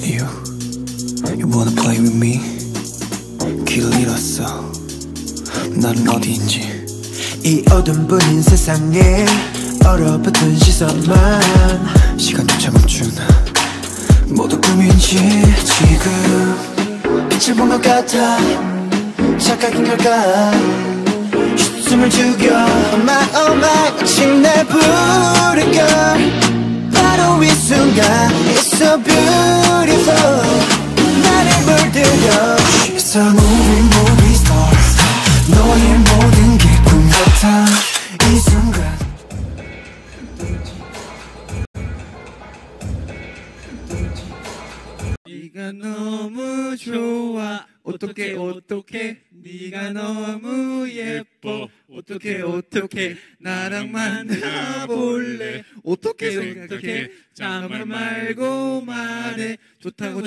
You wanna play with me? 길을 잃었어. 나는 어디인지. 이 어둠 뿐인 세상에 얼어붙은 시선만 시간조차 멈추나 모두 꿈인지. 지금 빛을 본 것 같아. 착각인 걸까? 숨을 죽여. Oh my 마치 날 부를걸. 바로 이 순간 It's so beautiful. 나를 물들여. She's a movie star. 너의 모든 게 꿈 같아. 이 순간 네가 너무 좋아. 어떡해 네가 너무 예뻐. 어떡해 나랑 만나볼래. 어떡해 잠을 말고 말해. 좋다고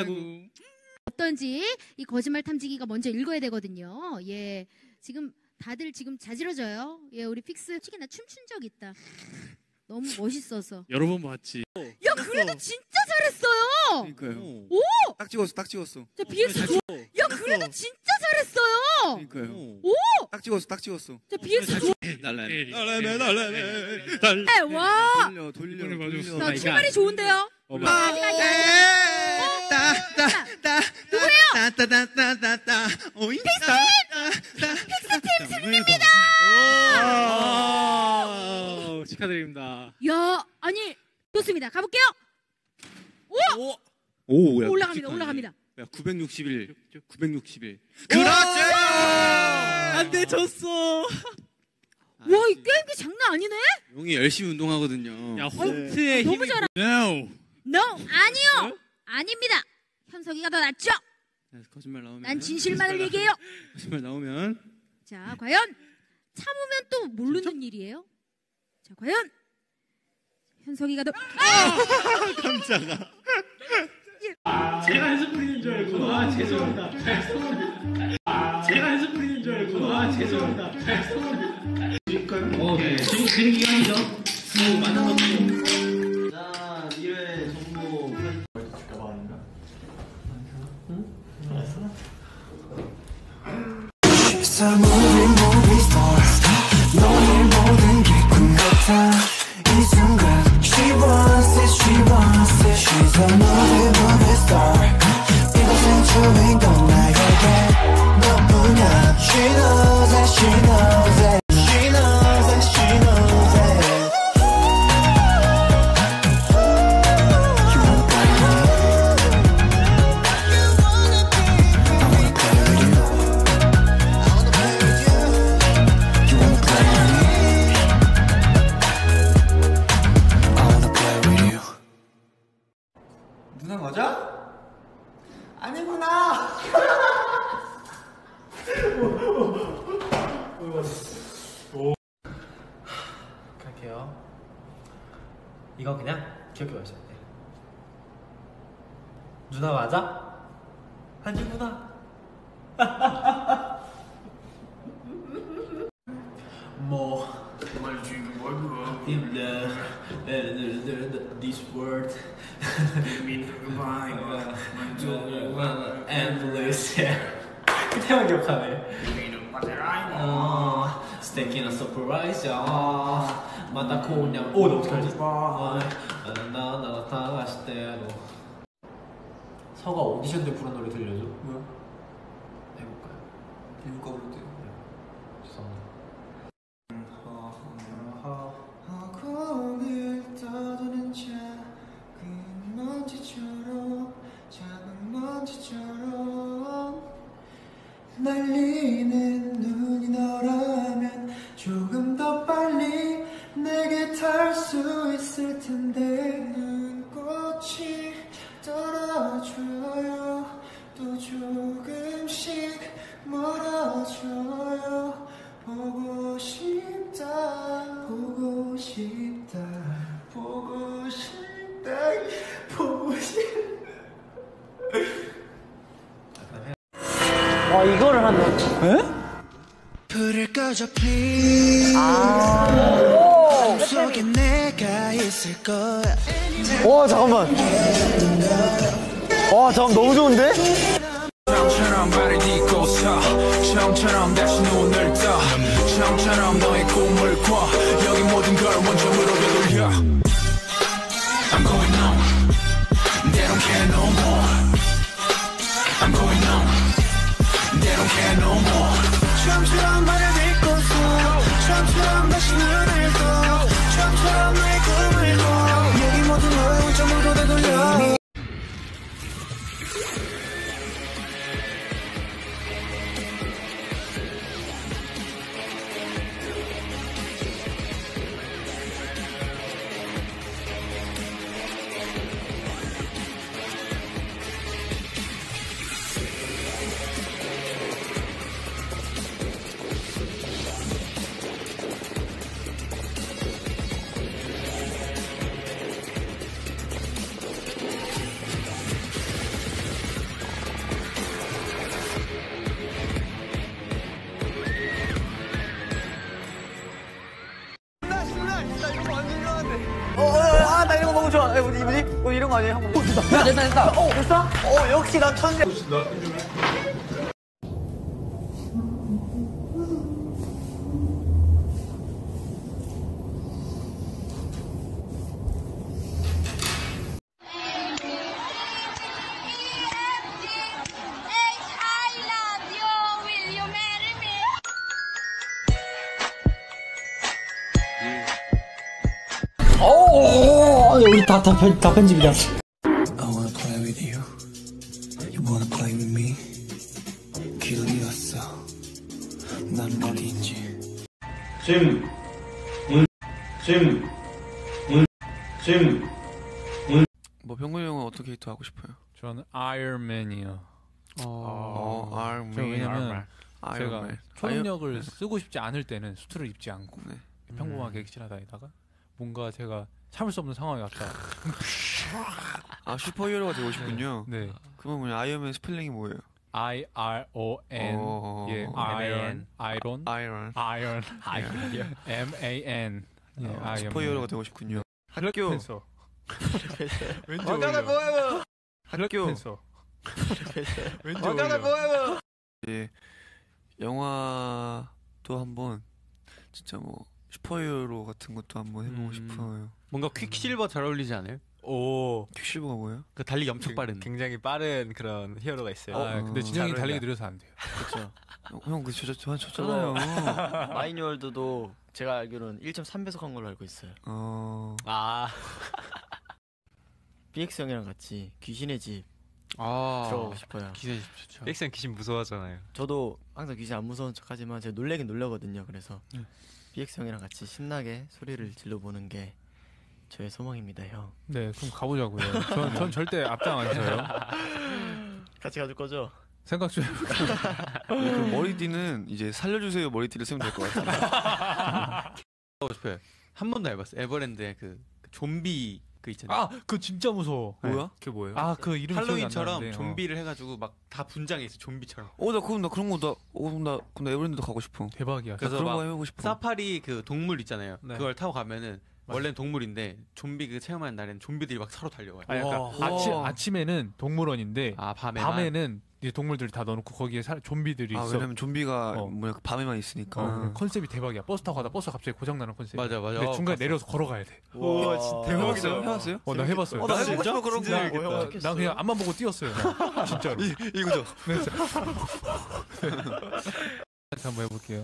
어떤지 이 거짓말 탐지기가 먼저 읽어야 되거든요. 예, 지금 다들 지금 자지러져요. 예, 우리 픽스 특히나 춤춘 적 있다. 너무 멋있어서. 여러 번 봤지. 야, 그래도 진짜 잘했어요. 그러니까요. 오! 딱 찍었어. 자, BS 좋아. 야, 그래도 진짜 잘했어요. 그러니까요. 오! 딱 찍었어. 자, BS 좋아. 날라네. 와! 돌려. 자, 출발이 좋은데요. 누구예요? 픽스팀 승리입니다. 축하드립니다. 야, 아니 좋습니다. 가볼게요. 오, 올라갑니다. 야, 961. 그렇지! 안 돼, 졌어. 와, 이 게임기 장난 아니네. 용이 열심히 운동하거든요. 야, 홈트의 너무 힘이. 잘하. No, 아니요. 아닙니다. 현석이가 더 낫죠. 거짓말 나오면. 난 진실만을 얘기해요. 거짓말 나오면. 자, 과연 참으면 또 모르는 일이에요. 자, 과연 현석이가 더. 깜짝아. 제가 연습 부리는 줄 알고. 죄송합니다. 제가 연습 부리는 줄 알고. 죄송합니다. 네. 지금 되는 기간이죠. 만난 것도. 자, 미래 정보 She's a movie star. 너의 모든 게 꿈 같아. 이 순간 She wants it. She's a movie star. 이곳은 주인공 나에게 너뿐이야. She knows it. 누나 맞아? 아니구나. 갈게요. 이거 그냥 기억해 보셔야 돼. 누나 맞아? 아니구나. 뭐 this word endless. 그때만 기억하네. Staking a surprise. 마다 그냥 오, 너 어떻게 알지? 나 다시 때로. 서가 오디션 때 부른 노래 들려줘. 뭐야? 해볼까요? 누가 부를 때? 죄송합니다. 하고늘 떠도는 작은 먼지처럼 날리는 눈이 너라면 조금 더 빨리 내게 닿을 수 있을 텐데. 눈꽃이 떨어져요. 또 조금씩 멀어져요. 보고 싶다. 이거를 한다. 불을 꺼줘 please. 속에 내가 있을 거야. 잠깐만. 와, 잠깐 너무 좋은데? 처음처럼 발을 딛고 서 처음처럼 다시 눈을 떠 처음처럼 너의 꿈을 꿔 여기 모든 걸 원점으로 되돌려 I'm going on They don't care no more I'm going on They don't care no more 처음처럼 발을 딛고서 처음처럼 다시 눈을 떠 처음처럼 너의 꿈을 꿔 여기 모든 걸 원점으로 되돌려 나 이런 거 너무 좋아. 뭐지? 이런 거 아니에요? 한번. 됐다. 됐어? 역시 난 천재. 우리 다 편집이다. I wanna play with you. You wanna play with me. 길이었어. 난 어린지. 뭐 병근이 형은 어떤 캐릭터 하고 싶어요? 저는 아이언맨이요. 아이언맨. 왜냐면 제가 아이언맨. 초능력을 쓰고 싶지 않을 때는 수트를 입지 않고 네. 평범하게 객실하다니다가 뭔가 제가 참을 수 없는 상황이 왔다. 아 슈퍼히어로가 되고 싶군요. 네. 그러면 뭐냐 아이언맨 스펠링이 뭐예요? I-R-O-N 예, 아이런 M-A-N 예, 아이언맨. 슈퍼히어로가 되고 싶군요. 학교 펜서 왠지 뭐예요? 학교 펜서 왠지 뭐예요? 예 영화도 한번 진짜 뭐 슈퍼히어로 같은 것도 한번 해보고 싶어요. 뭔가 퀵실버 잘 어울리지 않아요? 오, 퀵실버가 뭐예요? 그 달리기 엄청 빠른. 굉장히 빠른 그런 히어로가 있어요. 아, 근데 진영이 잘 달리기 어울린다. 느려서 안 돼요. 그렇죠. 형 그 저한테 쳤잖아요. 마이뉴얼드도 제가 알기로는 1.3배속 한 걸로 알고 있어요. 아, BX 형이랑 같이 귀신의 집 아, 들어가고 싶어요. 기대 좋죠. 백sen 귀신 무서워하잖아요. 저도 항상 귀신 안 무서운 척하지만 제가 놀래긴 놀라거든요. 그래서 BX 형이랑 같이 신나게 소리를 질러보는 게 저의 소망입니다, 형. 네, 그럼 가보자고요. 전 절대 앞장 안 서요. 같이 가줄 거죠? 생각 좀 해볼게요. 그 머리띠는 이제 살려주세요 머리띠를 쓰면 될 것 같아요. 하고 싶어요. 한 번도 해봤어요. 에버랜드에 그 좀비 그 있잖아요. 아, 그거 진짜 무서워. 뭐야? 그게 뭐예요? 아, 그 이름이 기억이 안 할로윈처럼 나는데, 좀비를 해가지고 막 다 분장해 있어. 좀비처럼. 나 그럼 나 그런 거 그럼 나 에버랜드 가고 싶어. 대박이야. 그래서 그런 막 거 해보고 싶어. 사파리 그 동물 있잖아요. 네. 그걸 타고 가면은 원래는 동물인데 좀비 그 체험하는 날에는 좀비들이 막 서로 달려와요. 아, 약간 아침에는 동물원인데 아 밤에는 이제 동물들이 다 넣어놓고 거기에 좀비들이 있어. 왜냐면 좀비가 뭐야 밤에만 있으니까. 컨셉이 대박이야. 버스 타고 가다 버스 갑자기 고장나는 컨셉. 맞아. 근데 중간에 봤어. 내려서 걸어가야 돼. 와, 진짜 대박이다. 해봤어요? 나 해봤어요. 나 해보고 싶어 그런 진짜 거. 난 그냥 앞만 보고 뛰었어요. 진짜로. 이거죠. 네, 한번 해볼게요.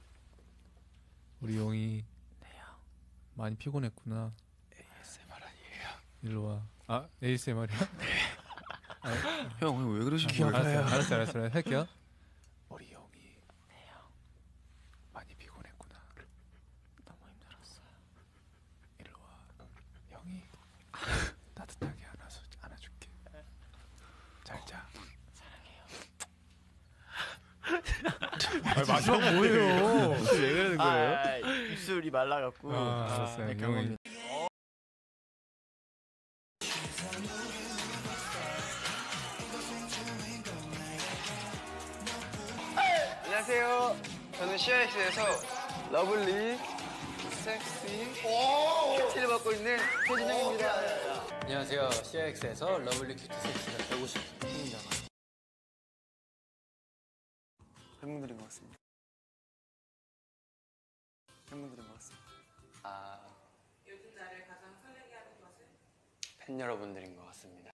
우리 용이 많이 피곤했구나. ASMR 아니에요. 일로 와. 아, ASMR이야? 형 왜 그러시는 거예요? 알았어. 할게요. 우리 용이 많이 피곤했구나. 너무 힘들었어. 일로 와. 형이 따뜻하게 안아줄게. 잘 자. 사랑해요. 마지막 뭐예요? 왜 그러는 거예요? 입술이 말라갖고. 알았어요. 네, 용이. 경험이. 안녕하세요. 저는 씨아이엑스에서 러블리, 섹시, 캡틴을 맡고 있는 최진영입니다. 안녕하세요. CIX에서 러블리 큐티 섹시가 되고 싶은 팀입니다. 팬분들인 것 같습니다. 팬분들인 것 같습니다. 아, 요즘 나를 가장 설레게 하는 것은 팬 여러분들인 것 같습니다.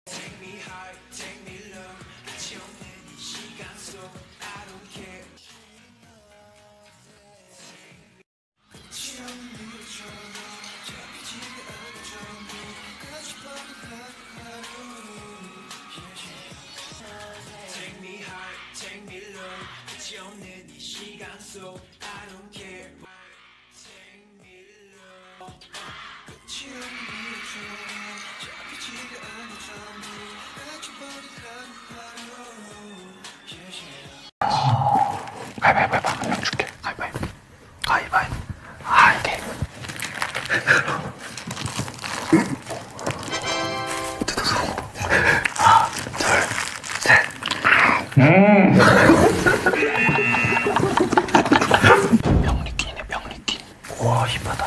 가위바위보 해봐. 한 명 줄게. 가위바위보. 가위바위보. 아, 이게. 뜯어서. 하나, 둘, 셋. 병리끼네, 병리끼. 와, 힙하다.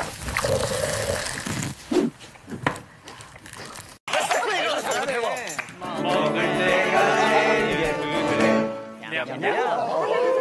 먹을 때가 예쁘네. 냠냠.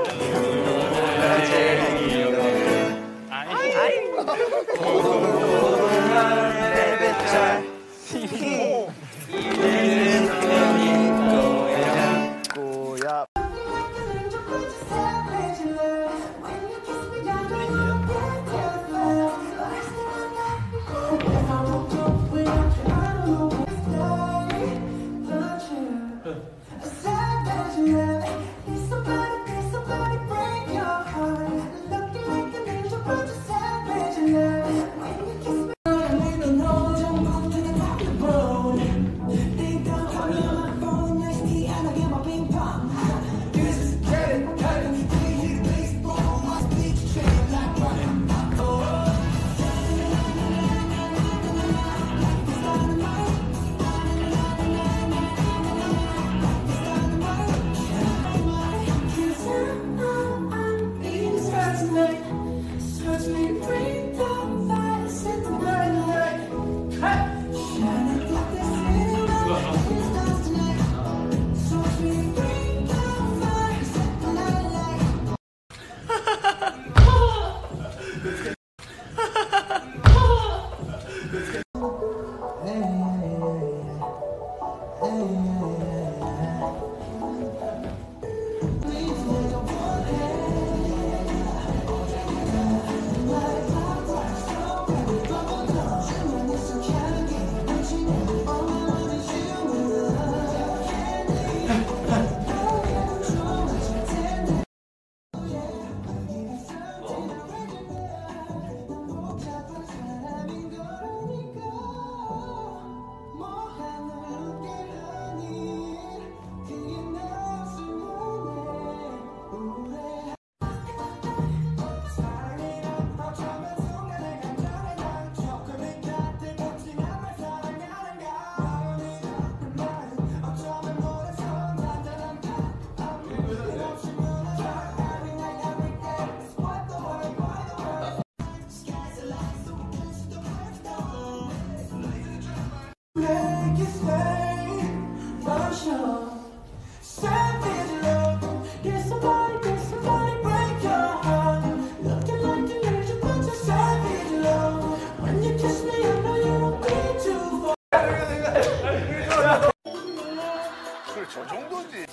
저 정도지.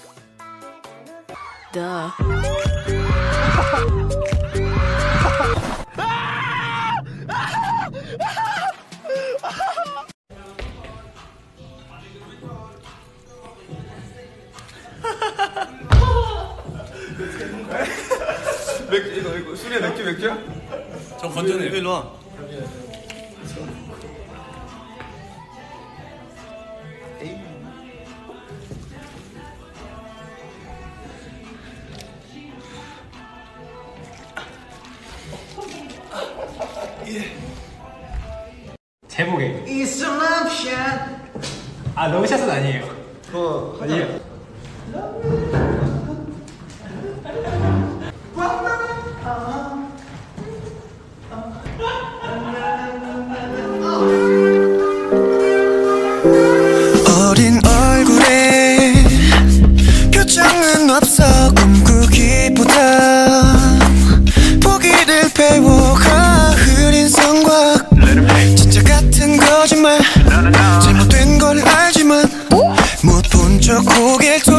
이거 술이야 맥주야? 저 건전해. 일로 와. 제목에 아 러브샷은 아니에요. 아니에요. 수는 없어 꿈꾸기보다 포기를 배워가 흐린 성곽 진짜 같은 거짓말 잘못된 걸 알지만 못 본 척 고개를